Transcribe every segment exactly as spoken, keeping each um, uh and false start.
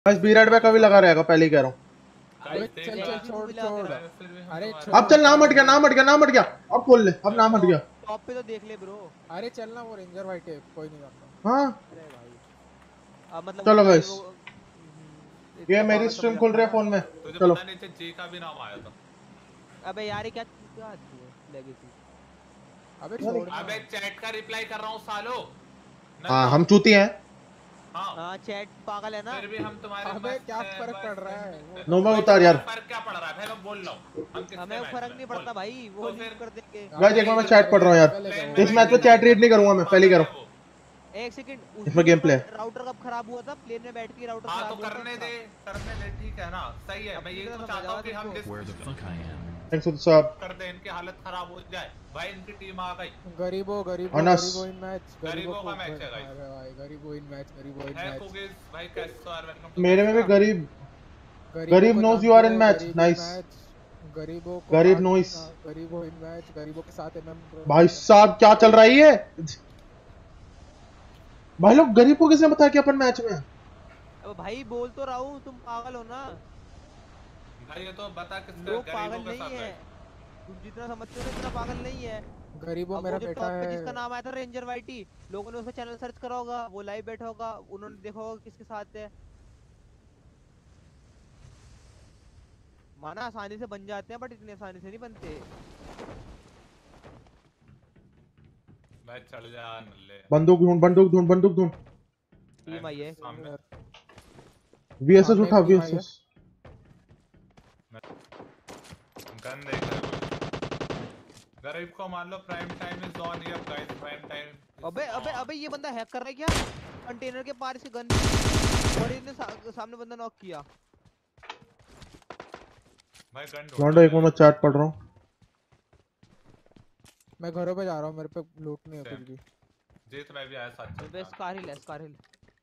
बस B red पे कभी लगा रहेगा, पहले ही कह रहा हूँ। अबे चल चल छोड़ छोड़। अरे अब चल, नाम हट गया, नाम हट गया, नाम हट गया, अब खोल ले, अब नाम हट गया। टॉप पे तो देख ले ब्रो। अरे चलना, वो रेंजर वाइट है, कोई नहीं करता। हाँ अरे भाई अब मतलब चलो वो भाई गाइस, वो ये मेरी स्ट्रीम खुल रही है फोन में। तुझे चलो पता नहीं था जे का भी नाम आया था। अबे यार ये क्या क्या आती है लेगेसी। अबे छोड़ ना। अबे चैट का रिप्लाई कर रहा हूँ सालो। हाँ हम चूती हैं। हाँ हाँ चैट पागल है ना। फिर भी हम तुम्हारे अबे क्या फर्क पड़ रहा है वो। नोमा उतार यार। फर्क क्या पड़ रहा है, मैं बोल रहा हूँ हम किससे हमें मैच फर्क में नहीं बोल। पड़ता भाई, वो तो लीव फिर कर देंगे। गाइस एक बार मैं चैट पढ़ रहा हूँ यार, इस मैच में चैट रीड नहीं करूंगा मैं, पहले कह रहा हूँ। एक सेकंड, उस इसमें दिन गेम प्ले ऊपर राउटर कब खराब हुआ था, प्लेन में बैठ के राउटर हाँ खराब तो हुआ था करने उसका। दे करने दे, ठीक है ना, सही है। मैं अपनी यही तरह तो समझ चाहता हूँ आया कि हम तुमको। Thanks for the sub. कर दे, इनकी हालत खराब हो जाए भाई, इनकी टीम आ गई। गरीबो गरीबो अनस गरीबो इन मैच, गरीबो गरीबों को का मैच है गाइस। अरे भाई गरीबो इन मैच, गरीबो इन है मैच। कुकीज भाई, कैसे हो यार, वेलकम टू मेरे में भी द गरीब गरीबो गरीब को नोज यू जानते आर इन हो, मैच। गरीब इन नाइस मैच, गरीबो को गरीब हार्ट। नोइस। गरीबो इन मैच, गरीबो के साथ एमएम ब्रो। भाई साहब क्या चल रहा है ये भाई लोग, गरीब को किसने बताया कि अपन मैच में हैं? अब भाई बोल तो रहा हूँ, तुम पागल हो ना। भाई ये तो बता किसका लोग गरीबों पागल के नहीं साथ है, है। तुम जितना समझते हो ना इतना पागल नहीं है। गरीबो अब मेरा वो जो बेटा टॉप पे है। जिसका नाम आया था रेंजर वाइटी, लोगों ने उसका चैनल सर्च करा होगा, वो लाइव बैठा होगा, उन्होंने देखा होगा किसके साथ है। माना आसानी से बन जाते हैं बट इतनी आसानी से नहीं बनते। भाई चढ़ जा नल्ले। बंदूक ढूंढ, बंदूक ढूंढ, बंदूक ढूंढ। टीम आई है। सामने वीएसएस सामने उठा, एक टीम आई है। वीएसएस। गन देख रहे हो, गरीब को मान लो prime time is on here guys, prime time. अबे अबे अबे ये बंदा हैक कर रहा है क्या? कंटेनर के पार से गन और इसने सा, सामने बंदा नॉक किया। भाई गन लौंडा एक मिनट में चैट पढ़ रहा हूँ। मैं घरों पे जा रहा हूँ, मेरे पे लूट नहीं है कुछ भी। जीत मैं भी आया साथ चलता। बे स्कारहिल है, स्कारहिल।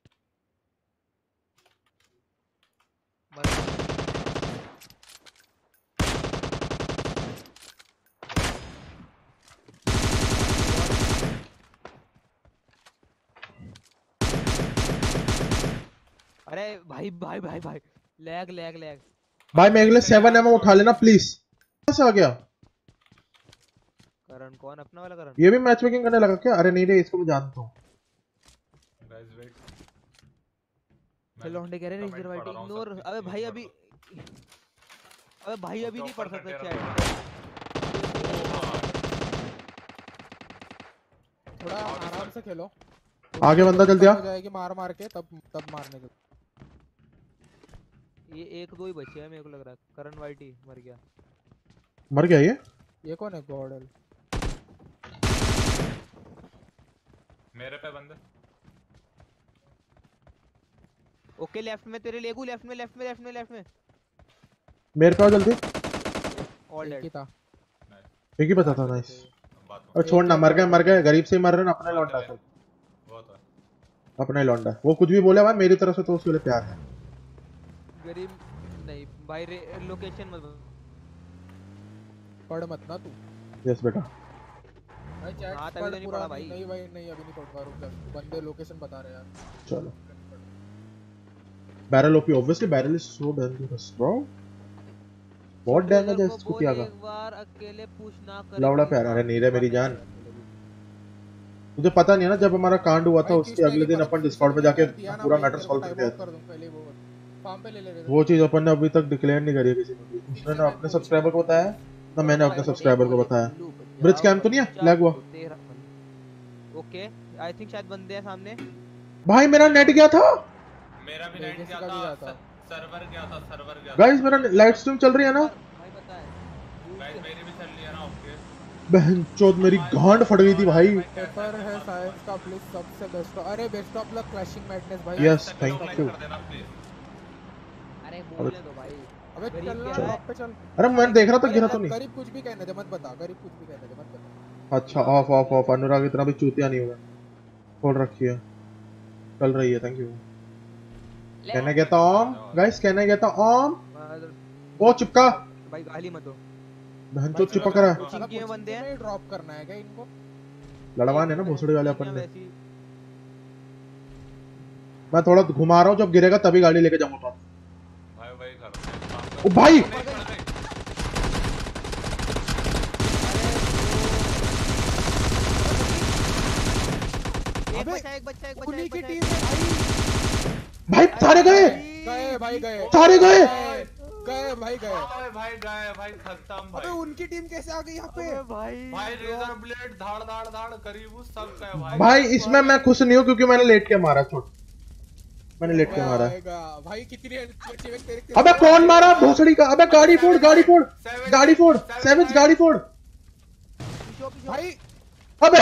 अरे भाई भाई भाई भाई लैग लैग लैग। भाई मेरे लिए सेवन एम उठा लेना प्लीज। कहाँ से आ गया करण? कौन? अपना वाला करण? ये भी मैच मेकिंग करने लगा क्या? अरे नहीं रे, इसको मैं जानता हूँ। गाइस वेट, चलो हंडे कह रहे रेंजर वाइट इग्नोर। अबे भाई अभी, अबे भाई अभी नहीं पढ़ सकते चैट। थोड़ा आराम से खेलो, आगे बंदा जल्दी आ। हो जाएगी मार मार के, तब तब मारने के। ये एक दो ही बचे हैं मेरे को लग रहा है। करण वाइट ही मर गया। मर गया ये? ये कौन है? गॉडल मेरे पे बंदे। ओके लेफ्ट में तेरे लेगू, लेफ्ट में लेफ्ट में लेफ्ट में लेफ्ट में। मेरे पे आओ जल्दी। ऑल डेड था, एक ही पता था। नाइस। और छोड़ना, मर गए मर गए, गरीब से ही मर रहे ना, अपने लौंडा सब। अपने लौंडा, वो कुछ भी बोले भाई मेरी तरफ से तो उसके लिए प्यार है। गरीब नहीं भाई, लोकेशन मत पढ़ मत ना तू। यस बेटा। भाई चैट हाँ, तभी पढ़ तो नहीं पूरा पढ़ा नहीं, भाई। नहीं भाई नहीं, अभी नहीं पढ़ूंगा, रुक जा। बंदे लोकेशन बता रहे यार। चलो barrel OP, obviously barrel is so dangerous bro. बहुत डैमेज है इस कुतिया का। एक बार अकेले पुश ना करे लौड़ा प्लीज। प्यारा है। हाँ, नहीं इस रे बार मेरी नहीं जान, करेगा अकेले भी। तुझे पता नहीं है ना, जब हमारा कांड हुआ था भाई उसके अगले दिन अपन डिस्कॉर्ड पे जाके पूरा मैटर सॉल्व कर दिया था। कर दूं पहले वो फार्म पे ले ले। वो चीज अपन ने अभी तक डिक्लेयर नहीं करी है किसी ने भी। उसने ना अपने सब्सक्राइबर को बताया, ना मैंने अपने सब्सक्राइबर को बताया। ब्रिज कैंप तो नहीं है? लैग हुआ। ओके आई थिंक शायद बंदे हैं सामने। भाई मेरा नेट गया था। मेरा भी नेट गया था, सर्वर गया था, सर्वर गया था। गाइस मेरा लाइव स्ट्रीम चल रही है ना? भाई पता है गाइस मेरी भी चल रही है ना। ओके बहनचोद मेरी गांड फट गई थी भाई। पेपर है साइंस का प्लीज सबसे बेस्ट। अरे best of luck crushing madness भाई। Yes thank you. अरे बोलने दो भाई। अबे चल ना टॉप पे चल। अरे मैं देख रहा था, गिरा तो नहीं। गरीब कुछ भी कहने दे मत बता, गरीब कुछ भी कहने दे मत बता। अच्छा ऑफ ऑफ ऑफ। अनुराग इतना भी चूतिया नहीं हुआ, खोल रखी है, चल रही है। Thank you. कहने कहता ओम गाइस, कहने कहता ओम। ओ चिपका भाई, गाली मत दो। बहनचोद चिपक रहा है। कोचिंग में बंदे हैं, ड्रॉप करना है क्या इनको? लड़वान है ना भोसड़ी वाले अपन ने। मैं थोड़ा घुमा रहा हूँ, जब गिरेगा तभी गाड़ी लेके जाऊंगा। भाई भाई कर ओ भाई एक बचा एक बचा एक बचा उन्हीं एक की बचा, टीम एक है भाई। भाई सारे गए गए भाई गए सारे गए गए भाई गए भाई भाई गए भाई खत्म अबे भाई। उनकी टीम कैसे आ गई यहाँ पे? अबे भाई भाई रेजर ब्लेड धाड़ धाड़ धाड़ गरीबू सब गए भाई। भाई इसमें मैं खुश नहीं हूँ क्योंकि मैंने लेट के मारा। छोड़ मैंने लेट के मारा। आएगा भाई कितनी अच्छी बैक तेरे। अबे कौन मारा भोसड़ी का? अबे गाड़ी फोड़ गाड़ी फोड़ गाड़ी फोड़ सैविज गाड़ी फोड़ पीछो पीछो भाई। अबे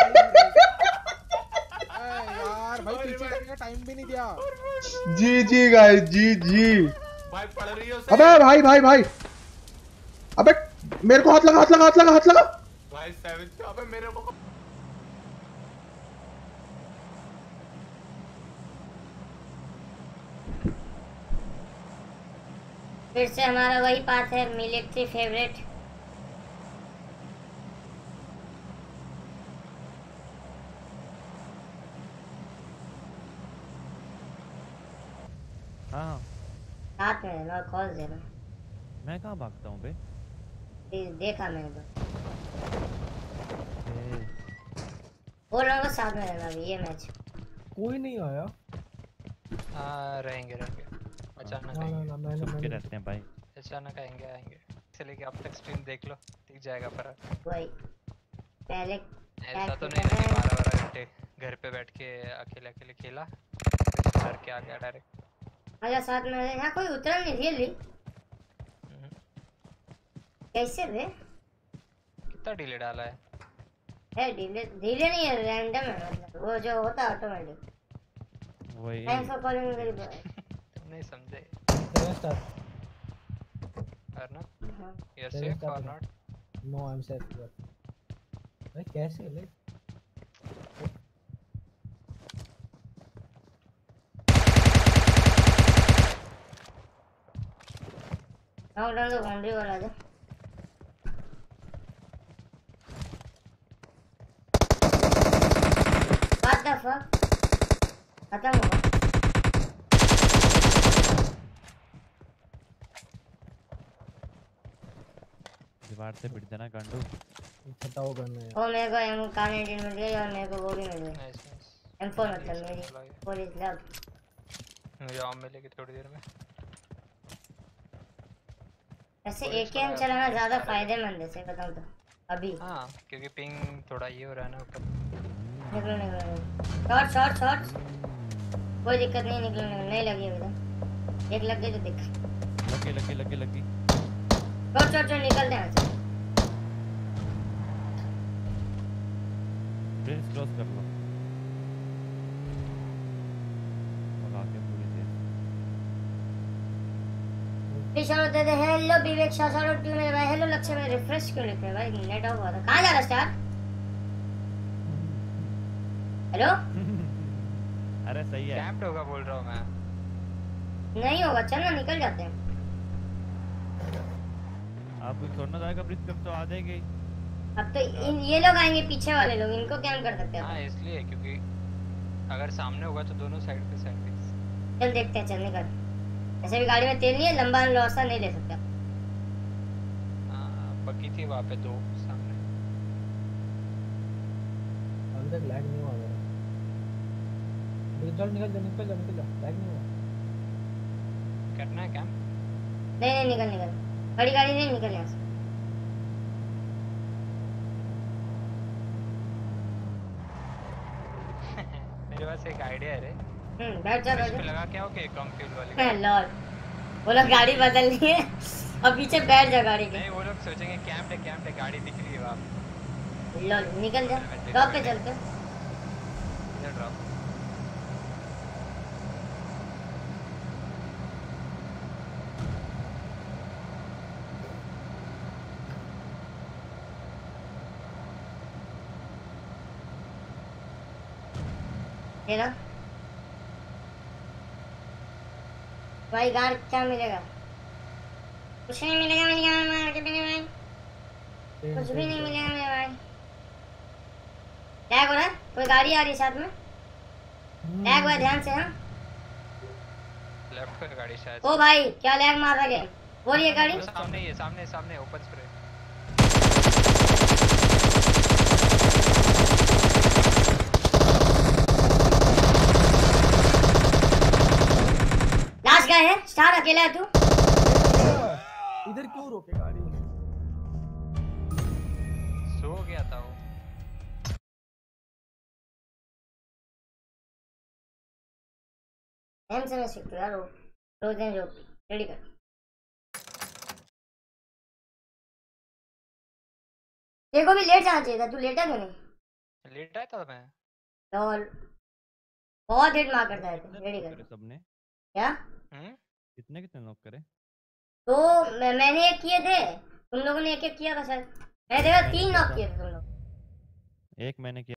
यार भाई पीछे करने का टाइम भी नहीं दिया। जी जी गाइस जी जी। भाई पड़ रही हो अबे भाई भाई भाई अबे मेरे को हाथ लगा हाथ लगा हाथ लगा हाथ लगा भाई सेवन। अबे मेरे को फिर से हमारा वही पाथ है, मिलिट्री फेवरेट। हाँ साथ में रहना और कॉल देना। मैं कहाँ भागता हूँ बे? ये देखा मैंने तो। ए, बोल रहा हूँ साथ में रहना अभी ये मैच। कोई नहीं आया। हाँ रहेंगे रहेंगे अचानक ना आएंगे। ना मैंने चुप के मैंने रहते हैं भाई। अचानक आएंगे आएंगे चले कि अब तक स्ट्रीम देख लो दिख जाएगा फर्क। वही पहले ऐसा तो नहीं है बारह बारह घंटे घर पे बैठ के अकेले अकेले खेला घर के आ गया डायरेक्ट। आजा साथ में यहाँ कोई उतरा नहीं रियली। कैसे बे? कितना डिले डाला है? है डिले डिले नहीं है, रैंडम है मतलब वो जो होता है ऑटोमेटिक। वही thanks for calling very boy. तुम नहीं समझे और ना यू आर सेफ और not? No I am safe. भाई कैसे ले? हाँ उधर तो बाउंड्री वाला है। What the fuck? खत्म हुआ। दीवार से पिट देना गांडू। हटाओ करना है। वो मेरे को एम कार एटीन मिल गई और मेरे को वो भी मिल गई। Nice nice. एम फोर मतलब मेरी फोर इज लव। मुझे आम मिलेगी थोड़ी देर में। ऐसे एकेएम चलाना ज्यादा फायदेमंद है सही बताऊं तो अभी। हाँ क्योंकि पिंग थोड़ा ये हो रहा है ना ऊपर। निकलो निकलो शॉर्ट शॉर्ट शॉर्ट कोई दिक्कत नहीं निकलो निकलो नहीं लगी अभी तक। एक लग गई तो दिख लगी लगी लगी लगी। शॉर्ट शॉर्ट शॉर्ट निकलते हैं ऐसे। ब्रेस क्रॉस कर लो। लगा के पूरी तेज। शाउट दे दे। हेलो विवेक शाउट आउट क्यों मेरे भाई? हेलो लक्ष्य में रिफ्रेश क्यों लिख रहे हैं भाई? नेट ऑफ हुआ था। कहां जा रहा स्टार? हेलो अरे सही है। कैंप्ड होगा बोल रहा हूँ मैं। नहीं होगा चल ना निकल जाते हैं। आप कोई छोड़ना जाएगा ब्रिज कब तो आ जाएंगे। अब तो इन ये लोग आएंगे पीछे वाले लोग इनको क्या हम कर सकते हैं? हाँ इसलिए क्योंकि अगर सामने होगा तो दोनों साइड पे साइड पे। चल देखते हैं चल निकल। ऐसे भी गाड़ी में तेल नहीं है लंबा लौसा नहीं ले सकता। हाँ बकी थी वहाँ पे दो सामने। अभी तक लैग नहीं हुआ मेरा। निकल निकल जा निकल जा निकल जा लैग नहीं हुआ। करना है क्या? नहीं नहीं निकल निकल बड़ी गाड़ी नहीं निकल यहाँ से। मेरे पास एक आइडिया है रे। हम्म बैठ जा बैठ इसमें जा। लगा क्या हो कि कम फ्यूल वाली है लॉल वो लोग गाड़ी बदलनी है और पीछे बैठ जा गाड़ी के। नहीं वो लोग सोचेंगे कैंप है कैंप है गाड़ी दिख रही है वहाँ। लॉल निकल जा ड्रॉप पे चलते। इधर ड्रॉप। तेरा भाई गार क्या मिलेगा? कुछ नहीं मिलेगा मेरे गाँव में मार के मेरे भाई। कुछ भी नहीं मिलेगा मेरे भाई। लैग हो रहा है? कोई गाड़ी आ रही है साथ में? लैग हुआ ध्यान से। हाँ लेफ्ट पे गाड़ी शायद ओ भाई क्या लैग मार रहा है वो ये गाड़ी वो सामने ही है सामने सामने ओपन स्प्रे लास्ट गए है स्टार अकेला है तू इधर क्यों रोके गाड़ी सो गया था वो एम से मैं सीखता यार वो रोज दिन जो रेडी कर तेरे को भी लेट जाना चाहिए था तू लेटा क्यों नहीं लेट आया था मैं लॉल बहुत हिट मार करता है रेडी कर सबने क्या हम्म कितने कितने नॉक करे तो मैं, मैंने एक किए थे तुम लोगों ने एक एक किया था शायद मैंने देखा तीन नॉक किए थे तुम लोग एक मैंने किया